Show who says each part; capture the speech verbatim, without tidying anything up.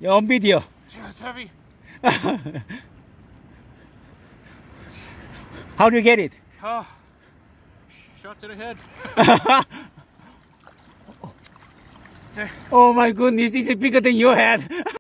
Speaker 1: You're on video.
Speaker 2: Yeah, it's heavy.
Speaker 1: How do you get it?
Speaker 2: Oh, shot to the head.
Speaker 1: Oh my goodness, this is bigger than your head.